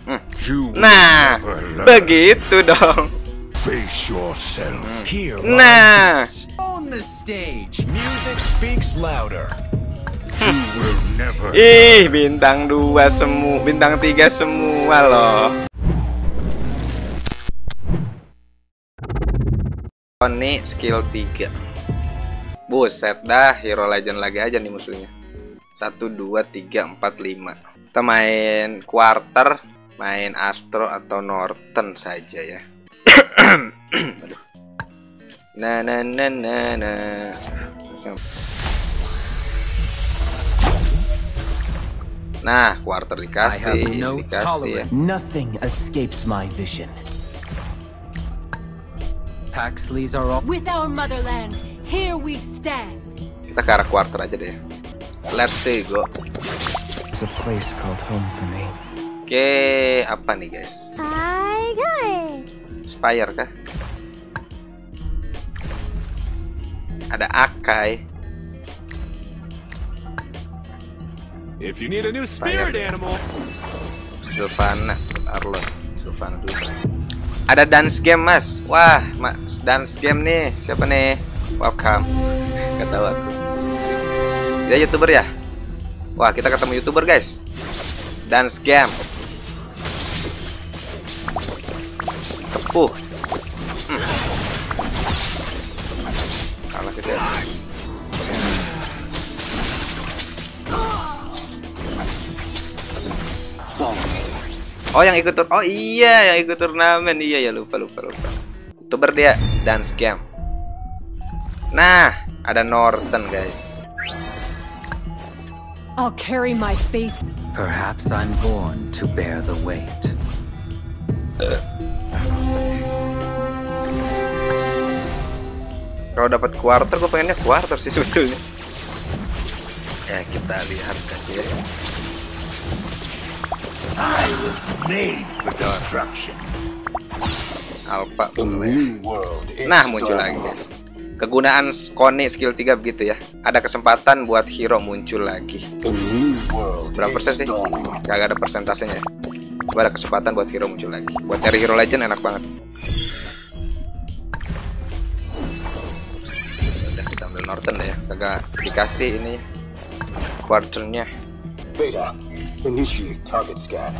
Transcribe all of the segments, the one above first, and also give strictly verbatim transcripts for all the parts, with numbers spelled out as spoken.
Hmm. Nah, begitu dong. Face yourself. Hmm. Nah. On the stage, music speaks louder. You will never. Ih, bintang dua semua, bintang tiga semua loh. Ini skill tiga. Buset dah, Hero Legend lagi aja nih musuhnya. Satu, dua, tiga, empat, lima. Kita main quarter, main Astro atau Norton saja ya. Aduh. Nah, nah, nah, nah, nah. Nah, quarter dikasih, no dikasih ya. Nothing escapes my vision. Paxleys are all with our motherland. Here we stand. Kita ke arah quarter aja deh. Let's see go. There's a place called home for me. Oke, apa nih guys? I got it. Spire kah? Ada Akai. If you need a new spirit animal. Sylvana, Arlon, Sylvana dulu. Ada dance game mas. Wah, mas dance game nih. Siapa nih? Welcome. Gak tahu aku. Dia YouTuber ya? Wah, kita ketemu YouTuber guys. Dance game. Sepuh. Hmm. Kalah kita. Oh yang ikut tur, oh iya yang ikut turnamen, iya ya lupa lupa lupa. YouTuber dia dance game. Nah ada Norton guys. I'll carry my faith. Perhaps I'm born to bear the weight. Kalau dapat quarter, gue pengennya quarter sih sebetulnya. Ya kita lihat saja. I was made for destruction. Alpha. The new world is Nah muncul lagi guys. Kegunaan Koni skill tiga begitu ya. Ada kesempatan buat hero muncul lagi. The new world Berapa persen sih? Gak ada persentasenya. Coba ada kesempatan buat hero muncul lagi. Buat nyari Hero Legend enak banget. Udah kita ambil Norton deh ya. Kagak dikasih ini quarternya. Beta, initiate target scan.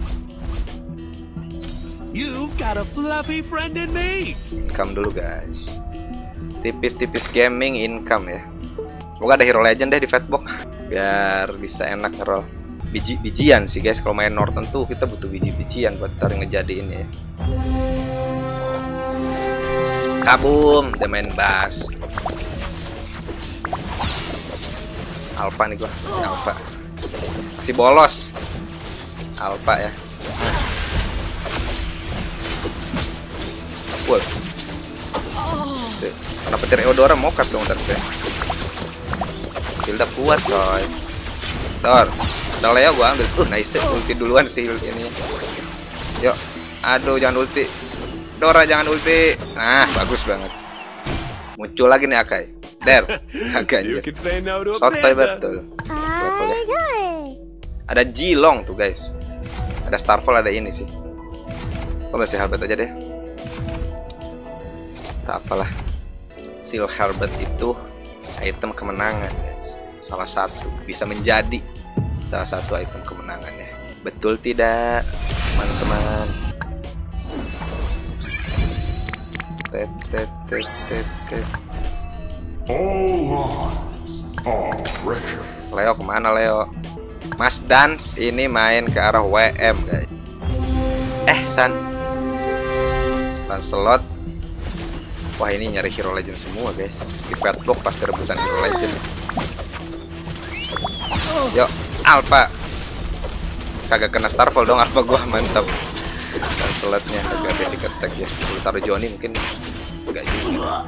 You've got a fluffy friend in me. Income dulu guys. Tipis-tipis gaming income ya. Semoga ada Hero Legend deh di Fatbox biar bisa enak ngerol. Biji-bijian sih guys, kalau main Norton tuh kita butuh biji-bijian buat tarik ngejadiin ya. Kabum, dia main bass. Alpha nih gua, si Alpha. Si bolos. Alpha ya. Wah. Karena petir Eudora mokat dong ntar gue. Hilda kuat coy. Tor. Ada Leo gua ambil. Uh nice. Ulti duluan sih ini. Yuk. Aduh jangan ulti. Dora jangan ulti. Nah bagus banget. Muncul lagi nih Akai. Der. Kagak aja. Sotoy betul. I got it. Ada Jilong tuh guys. Ada Starfall, ada ini sih. Kok masih Halberd aja deh. Tak apalah. Seal Halberd itu item kemenangan guys. Salah satu bisa menjadi salah satu item kemenangannya. Betul tidak teman-teman? Tet tet tet tet tet. All lives are precious. Leo kemana Leo? Mas Dance ini main ke arah W M guys. Eh San Lancelot. Wah ini nyari Hero Legend semua guys. Di Fatbox pasti rebutan Hero Legend. Yuk Alpha. Kagak kena Starfall dong Alpha gua, mantap. Lancelotnya agak basic attack ya. Kalau taruh Johnny mungkin enggak juga.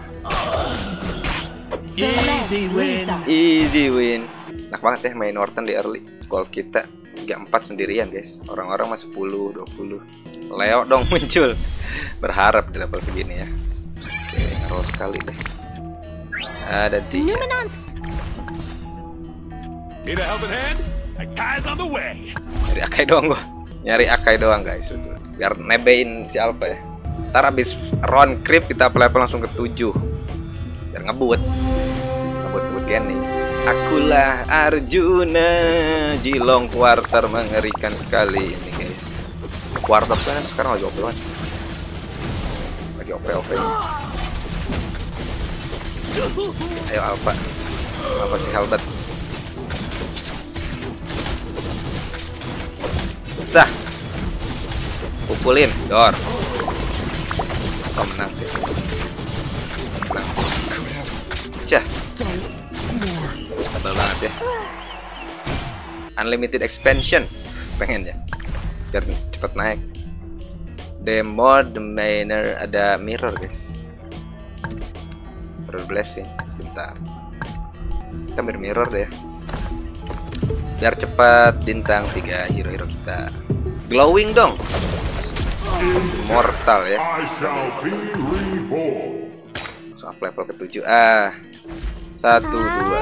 Easy win. Easy win. Enak banget ya main Norton di early. Goal kita tiga empat sendirian guys. Orang-orang mah sepuluh, dua puluh. Leo dong muncul. Berharap di level segini ya. Oke, ngerol sekali deh. Ada dia. Need a helping hand? Akai's on the way. Dari Akai doang gua. Nyari Akai doang guys, betul. Biar nebein si Alpha ya. Ntar abis round creep kita level langsung ke tujuh. Biar ngebut. Ngebut-ngebut gini. Akulah Arjuna, Jilong Quarter mengerikan sekali ini guys. Quarter kan sekarang lagi O P banget. Lagi O P O P. Ayo Alpha. Alpha si Halbat. Sah. Pukulin, dor. Oh, menang sih. Menang. Cah. Tebal banget ya. Unlimited expansion. Pengen ya. Biar cepet naik. The more the manner, ada mirror guys. Mirror blessing. Sebentar. Kita mirror, mirror deh. Biar cepat bintang tiga hero-hero kita. Glowing dong. Mortal ya. I shall be reborn. So, up level ke tujuh. Ah. Satu, dua.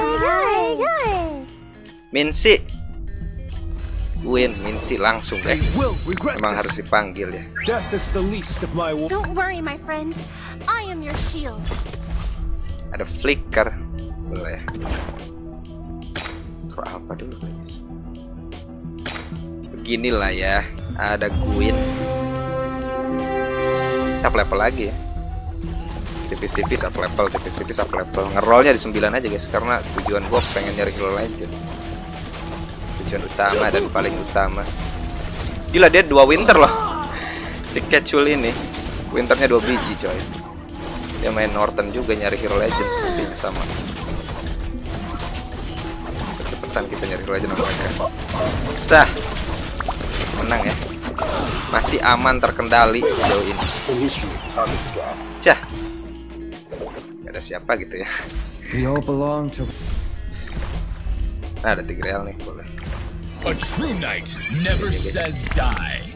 Minsi. Win, Minsi langsung deh. They will regret Emang harus this. dipanggil ya. Death is the least of my wo- Don't worry, my friend. I am your shield. Ada flicker. Boleh ya. Pro apa dulu guys. Beginilah ya. Ada Gwyn. Up level lagi ya. Tipis-tipis up level, tipis-tipis up level. Ngerollnya di sembilan aja guys, karena tujuan gua pengen nyari Hero Legend. Tujuan utama dan paling utama. Gila, dia dua winter loh. Si Ketchul ini winternya dua biji coy. Dia main Norton juga nyari Hero Legend sepertinya sama. Cepetan kita nyari Hero Legend namanya. Sah. Menang ya. Masih aman, terkendali sejauh ini. Cah. Gak ada siapa gitu ya. We all belong to. Nah, ada Tigreal nih, boleh. A true knight never says die.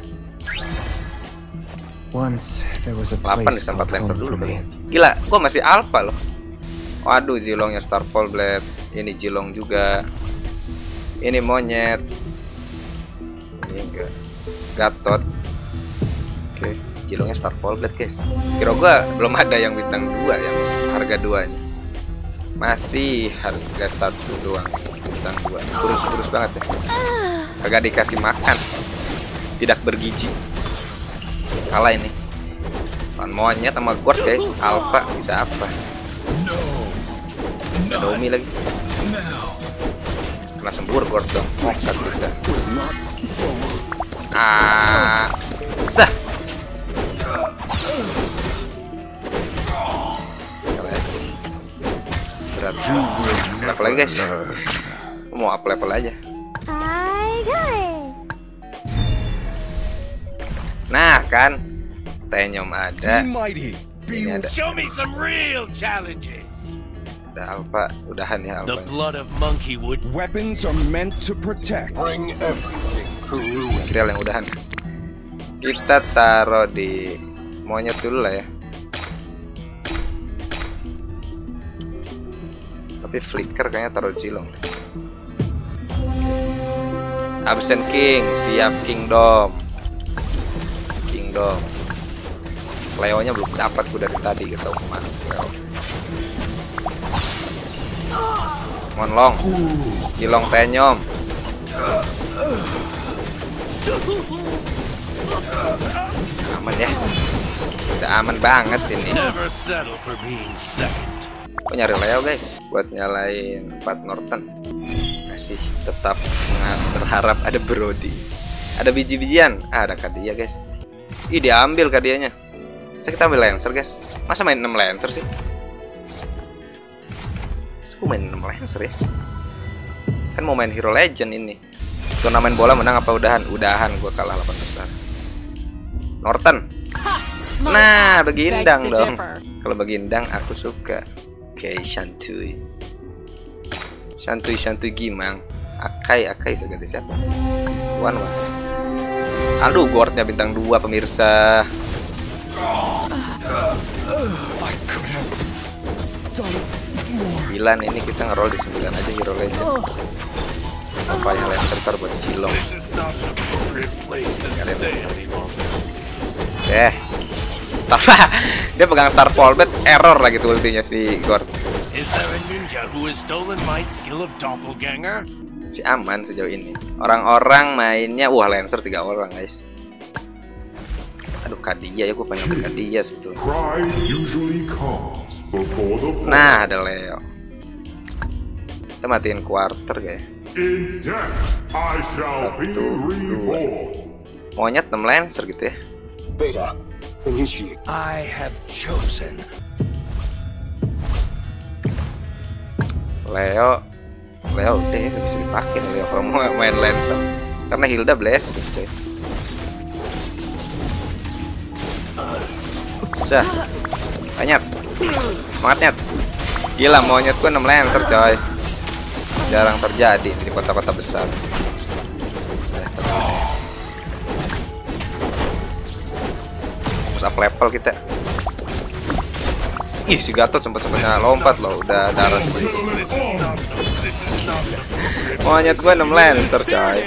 Once there was a delapan place bisa empat called Lancer home dulu for me. bang. Gila, gua masih alpha loh. Waduh, Jilongnya Starfall Blade. Ini Jilong juga. Ini monyet. Ini enggak. Gatot. Oke, Jilongnya Starfall Blade guys. Kira gua belum ada yang bintang dua, yang harga duanya. Masih harga satu doang, bintang dua. Kurus-kurus banget ya. Kagak dikasih makan. Tidak bergizi. Kalah ini. Lawan monyet sama Gord guys. Alpha bisa apa? Ada Umi lagi. Kena sembur Gord dong. Mokat kita. Ah, sah. Berat. Level lagi guys. Mau up level aja. Nah kan, Tenyom ada. Mighty. Ini ada. Show me some real challenges. Ada Alpha, udahan ya The Alpha. blood of Monkeywood. Weapons are meant to protect. Bring everything to ruin. Kriel yang udahan. Kita taruh di monyet dulu lah ya. Tapi flicker kayaknya taruh Jilong. Absent King, siap Kingdom. Kingdom. Leonya belum dapat gue dari tadi gitu kemana. Monlong, Jilong Tenyom. Aman ya. Udah aman banget ini. Never settle for being second. Kok nyari Leo guys buat nyalain empat Norton. Masih tetap berharap ada Brody. Ada biji-bijian. Ah, ada Kadia guys. Ih, diambil Kadianya. Saya kita ambil Lancer guys. Masa main enam Lancer sih? Aku main enam Lancer ya. Kan mau main Hero Legend ini. Turnamen bola menang apa udahan? Udahan, gua kalah delapan besar. Norton. Nah, begindang dong. Kalau begindang aku suka. Oke, okay, santuy. Santuy-santuy gimang. Akai, Akai saya ganti siapa? Wan, Wan. Aduh, Gordnya bintang dua pemirsa. sembilan ini kita ngeroll di sembilan aja Hero Legend. Apa yang lain tertar buat cilong. This is not an appropriate place to stay anymore. Eh, Star dia pegang Star Polbet, error lagi tuh ultinya si Gord. Is there a ninja who has stolen my skill of doppelganger? Si aman sejauh ini. Orang-orang mainnya, wah Lancer tiga orang guys. Aduh Kadia ya, gue pengen ke Kadia sebetulnya. Pride usually comes before the fall. Nah ada Leo. Kita matiin quarter guys. In death, I shall be Satu, reborn. Monyet enam Lancer gitu ya. Beta, initiate. I have chosen. Leo, Leo udah ya, gak bisa dipakai nih Leo kalau mau main Lancer. Karena Hilda blessing cuy. Sah, banyak, semangat Nyet. Gila monyet gue enam Lancer coy. Jarang terjadi di kota-kota besar. Terus up level kita. Ih si Gatot sempet-sempetnya lompat loh, udah darah. Monyet gue enam Lancer coy.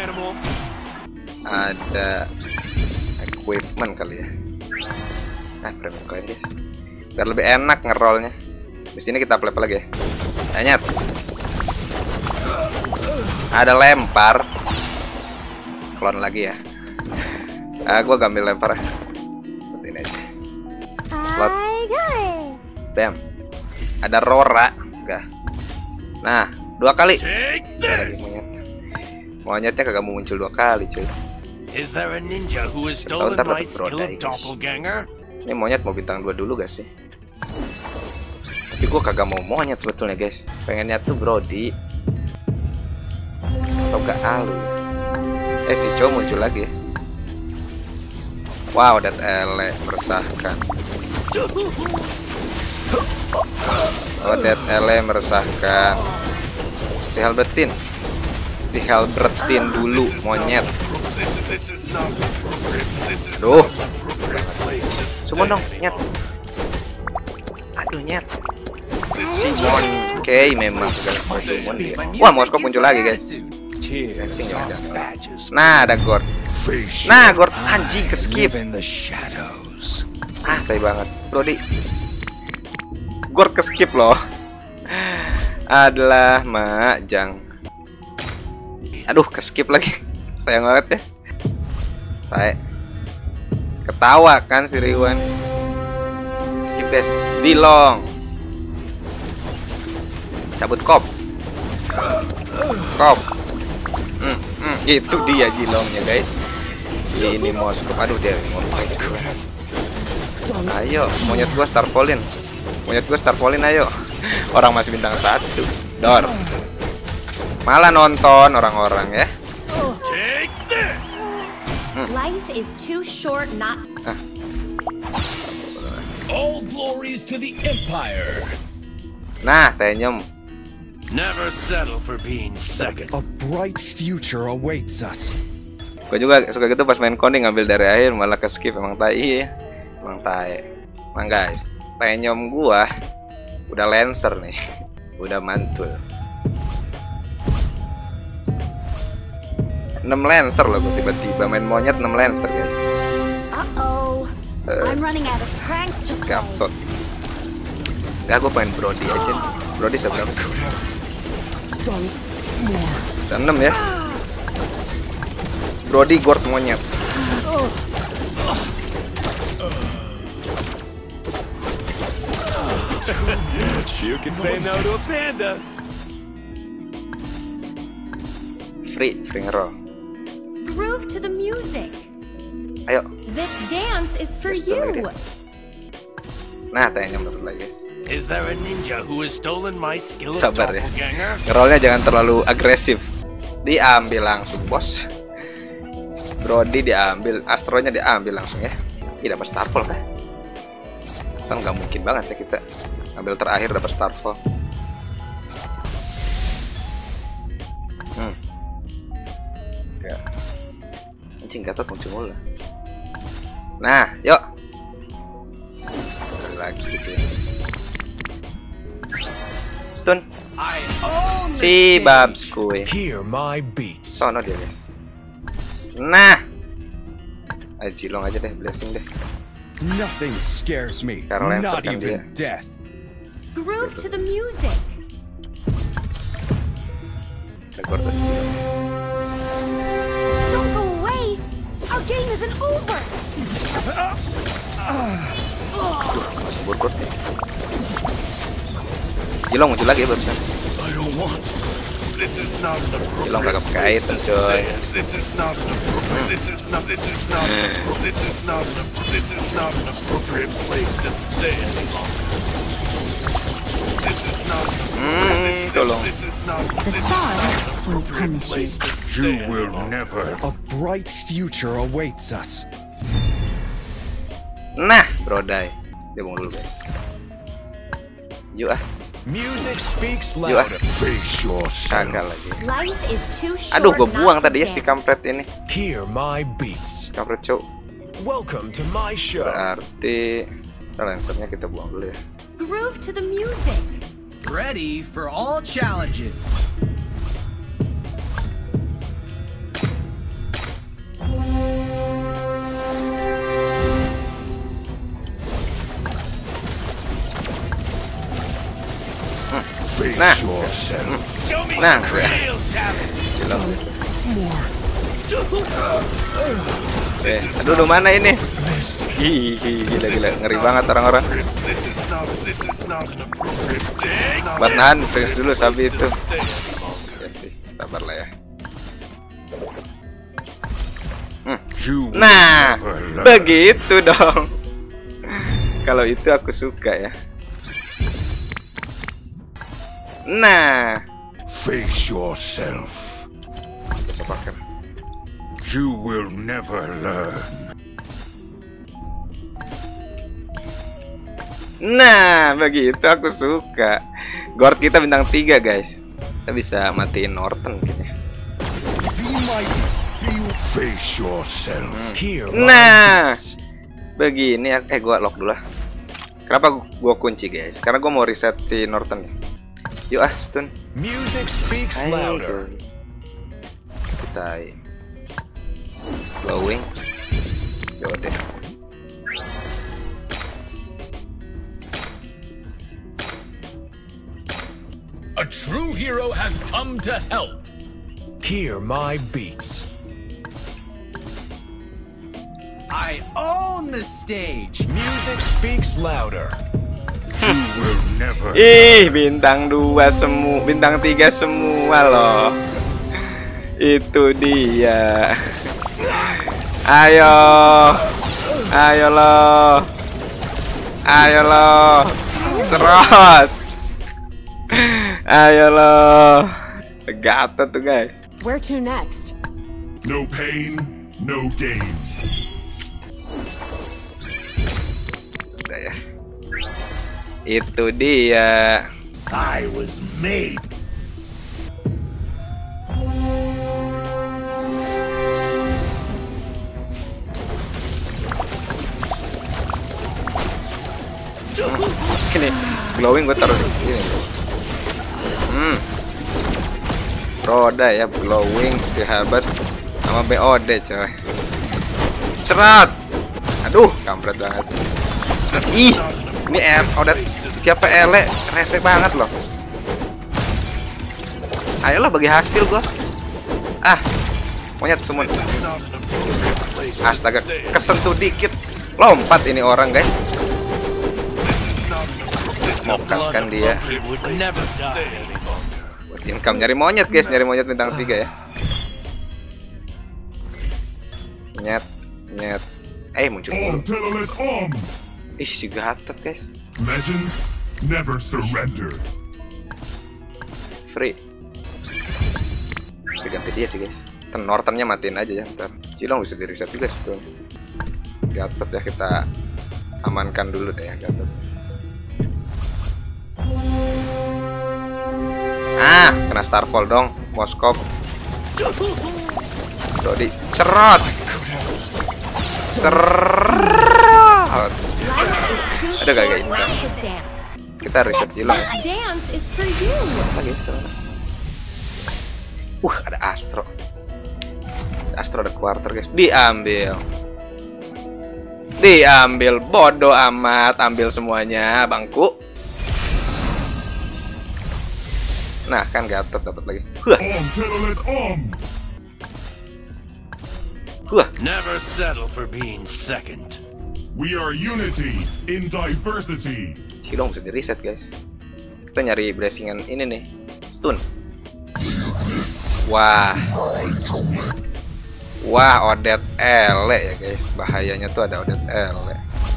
Ada equipment kali ya. Nah, premium coin guys. Biar lebih enak ngerollnya. Di sini kita up level lagi ya. Anyat. Ada lempar. Klon lagi ya. Ah, gua gambil lempar ya. Seperti ini aja. Slot. Bam. Ada Rora. Enggak. Nah, dua kali. Ada lagi monyet. Monyetnya kagak mau muncul dua kali, cuy. Is there a ninja who has stolen my skill of doppelganger? Ini monyet mau bintang dua dulu gak sih? Tapi gua kagak mau monyet sebetulnya guys. Pengennya tuh Brody. Atau gak Alu ya. Eh si Cho muncul lagi ya. Wow, Dead Ele meresahkan. Oh, Dead Ele meresahkan. Si Halbertin. Si Halbertin dulu monyet. Aduh. Cuma dong, Nyet. Aduh, Nyet. Simon K memang segala Simon dia. Wah, Moskop muncul lagi, guys. Nah, ada Gord. Nah, Gord anjing ke skip. Ah, tai banget. Brody. Gord ke skip loh. Adalah Majang. Aduh, ke skip lagi. Sayang banget ya. Saya ketawa kan si Riwan. Skip guys. Zilong. Cabut kop. Kop. Hmm, hmm, itu dia Zilongnya guys. Ini Moskop. Aduh dia Moskop. Ayo, monyet gua Starfallin. Monyet gua Starfallin ayo. Orang masih bintang satu. Dor. Malah nonton orang-orang ya. Life is too short not. All glories to the Empire. Nah, Tenyum. Never settle for being second. A bright future awaits us. Gue juga suka gitu pas main Koning ngambil dari akhir malah ke skip emang tai ya. Emang tai. Emang guys, Tenyum gua udah Lancer nih. Udah mantul. enam Lancer loh gue tiba-tiba main monyet enam Lancer guys. Uh-oh. I'm running out of pranks to play. Gatot. Ya gue pengen Brody aja. Brody seberapa? enam ya. Brody Gord monyet. You can say no to a panda. Free, free ngeroll. Groove to the music. Ayo. This dance is for Let's you. Nah, Tenyum dapat lagi. Is there a ninja who has stolen my skill of Sabar ya. doppelganger? Ngerollnya jangan terlalu agresif. Diambil langsung bos. Brody diambil, Astronya diambil langsung ya. Tidak dapat Starfall kan? Kan nggak mungkin banget ya kita ambil terakhir dapat Starfall. Hmm. Ya. Anjing Gatot muncul mulu. Nah, yuk. Lagi gitu ya. Stun. I own the Si stage. Babs kue. Hear my beats. Sono dia guys. Nah. Ayo Cilong aja deh, blessing deh. Nothing scares me. Karena Not kan dia. even death. Groove to the music. Rekor tuh Cilong. Don't go away. Our game isn't over. Masuk burkut nih. Cilong muncul lagi barusan. I don't want. This is not an Cilong appropriate kagak place kait to coy. stand. This is not an appropriate. This is not. This is not. This is not an. This is not an appropriate place to stand. This is not. Hmm, This, tolong. this is not. The This is stars not an will appropriate punish you. place to stand. You will never. A bright future awaits us. Nah, brodai. Dia bangun dulu guys. Yuk ah, Music speaks yuk ah. louder. Face yourself. Kagak lagi. Life is too short. Aduh, gue not buang to tadi ya si dance. kampret ini. Hear my beats. Kampret cowok. Welcome to my show. Berarti lancernya kita buang dulu ya. Groove to the music. Ready for all challenges. Face Nah. yourself. Show me Nah, some real talent. Eh, aduh, aduh, mana ini? Hihihi, gila gila, ngeri banget orang-orang. This is not. This is not an appropriate. This is not. Buat nahan, freeze dulu sabi itu. Stand. Ya sih, sabar lah ya. You will Nah, never learn. begitu dong. Kalau itu aku suka ya. Nah, Face yourself. bisa pakai. You will never learn. Nah, begitu aku suka. Guard kita bintang tiga guys. Kita bisa matiin Norton kayaknya. Be mighty. Be Face yourself. Hear my Nah, beats. begini ya. Eh, gua lock dulu lah. Kenapa gua, gua kunci guys? Karena gua mau reset si Norton. Yuk ah, stun. Music speaks louder. Ayo, kita glowing. Yaudah. A true hero has come to help. Hear my beats. I own the stage. Music speaks louder. You will never. Ih, bintang dua semua, bintang tiga semua loh. Itu dia. Ayo, ayo lo, ayo lo, serot. Ayo lo, gatot tuh guys. Where to next? No pain, no gain. Udah ya. Itu dia. I was made. Ini glowing gue taruh di sini. Hmm. Roda ya, glowing si Habat sama B O D coy. Cerat. Aduh, kampret banget. Ih, ini R Odet siapa ele rese banget loh. Ayolah bagi hasil gua. Ah, monyet semua. Astaga, kesentuh dikit. Lompat ini orang guys. Mokatkan dia. Would never die. Buat income nyari monyet guys, nyari monyet bintang tiga ya. Nyet, nyet. Eh muncul mulu. Om Telolet Om. Ih si gatot guys. Legends never surrender. Free. Bisa ganti dia sih guys. Ten Nortonnya matiin aja ya ntar. Cilong bisa di reset juga sih tuh. Gatot ya, kita amankan dulu deh ya Gatot. Ah, kena Starfall dong, Moskov. Dodi, cerot. Cerot. Life is too Ada gak kayak short gitu? not to dance. kita reset dulu ya. This dance is for you. Lagi sana. Uh, ada Astro. Astro ada quarter guys. Diambil. Diambil. Bodoh amat. Ambil semuanya bangku. Nah kan Gatot dapat lagi. Huh. Om Telolet Om. Huh. Never settle for being second. We are unity in diversity. Cilong bisa di reset guys. Kita nyari blessingan ini nih. Stun. Wah. Wah, Odet Ele ya guys. Bahayanya tuh ada Odet Ele.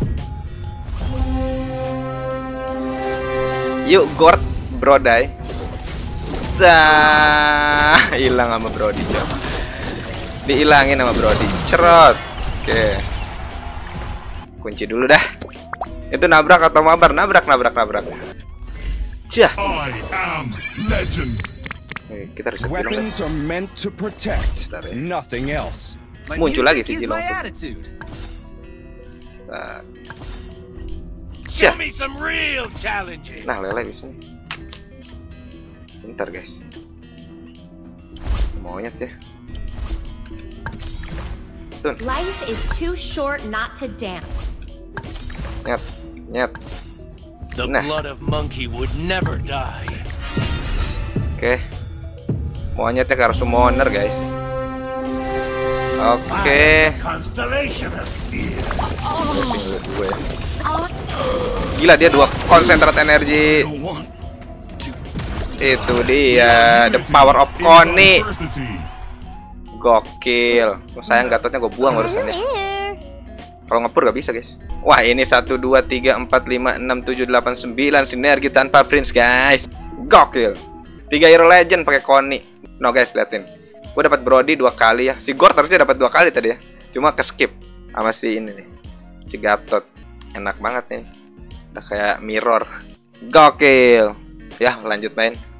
Yuk Gord Brodai. Sa hilang sama Brody coba. Dihilangin sama Brody. Cerot. Oke. Kunci dulu dah. Itu nabrak atau mabar? Nabrak, nabrak, nabrak. Cah. I am legend. Oke, kita harus Cilong. Weapons are meant to protect, nothing else. My Muncul lagi music si is Cilong my tuh. attitude. Nah, Show Cah. me some real challenges. Nah, Lele bisa nih. Bentar guys. Monyet ya. Stun. Life is too short not to dance. Nyet. Nyet. The Nah. blood of monkey would never die. Oke. Monyetnya ke arah summoner guys. Oke. Constellation of fear. Tinggal dua ya. Gila dia dua konsentrat energi. Itu dia, the power of Connie. Diversity. Gokil. Oh, sayang Gatotnya gue buang barusan ya. Kalau ngepur gak bisa guys. Wah ini satu, dua, tiga, empat, lima, enam, tujuh, delapan, sembilan sinergi tanpa Prince guys. Gokil. Tiga hero legend pakai Connie. No guys, liatin. Gue dapat Brody dua kali ya. Si Gord harusnya dapat dua kali tadi ya. Cuma ke skip sama si ini nih. Si Gatot. Enak banget nih. Udah kayak mirror. Gokil. Ya lanjut main.